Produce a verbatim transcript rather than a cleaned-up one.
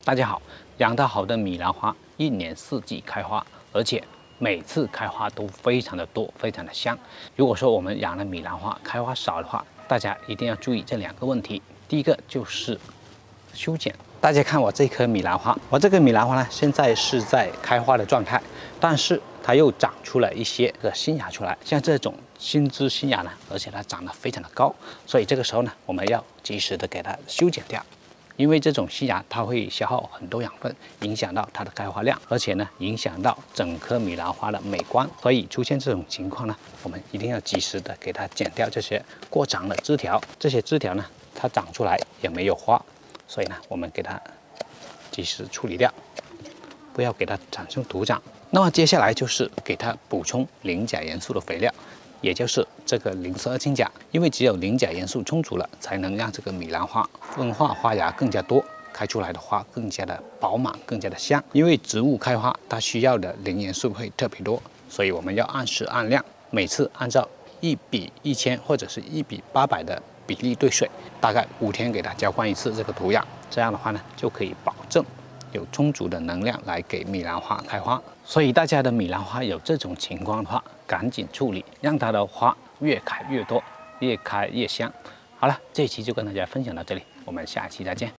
大家好，养得好的米兰花一年四季开花，而且每次开花都非常的多，非常的香。如果说我们养的米兰花开花少的话，大家一定要注意这两个问题。第一个就是修剪。大家看我这棵米兰花，我这个米兰花呢，现在是在开花的状态，但是它又长出了一些个新芽出来，像这种新枝新芽呢，而且它长得非常的高，所以这个时候呢，我们要及时的给它修剪掉。 因为这种新芽它会消耗很多养分，影响到它的开花量，而且呢影响到整棵米兰花的美观。所以出现这种情况呢，我们一定要及时的给它剪掉这些过长的枝条。这些枝条呢，它长出来也没有花，所以呢，我们给它及时处理掉，不要给它产生徒长。那么接下来就是给它补充磷钾元素的肥料。 也就是这个零色二氢钾，因为只有磷钾元素充足了，才能让这个米兰花分化花芽更加多，开出来的花更加的饱满，更加的香。因为植物开花，它需要的磷元素会特别多，所以我们要按时按量，每次按照一比一千或者是一比八百的比例兑水，大概五天给它浇灌一次这个土壤，这样的话呢，就可以保证 有充足的能量来给米兰花开花，所以大家的米兰花有这种情况的话，赶紧处理，让它的花越开越多，越开越香。好了，这一期就跟大家分享到这里，我们下期再见。